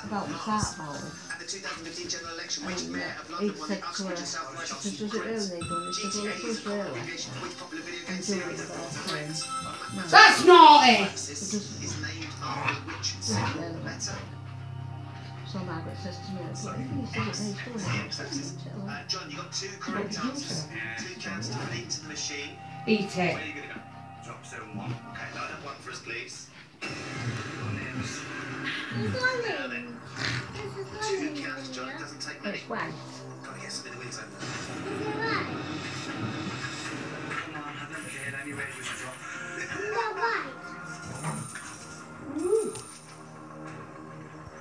about what's that about? At the 2015 general election, which And mayor of he London won the said to Uxbridge her, and South West she said, does it really need done? He said, well, it does really. abbreviation for which popular video game And do it series about no. That's naughty! is named after which really. letter? So Margaret says to me, well, if he says it needs doing, John, you got 2 correct answers. 2 cans to put into the machine. Eat Where it. are you going to go? Drop zone 1. Okay, line up 1 for us, please. Now then. 2 cans, John. It doesn't take many. it's white. Gotta get some in the window. Come on, have a look ahead. Are you ready with the drop?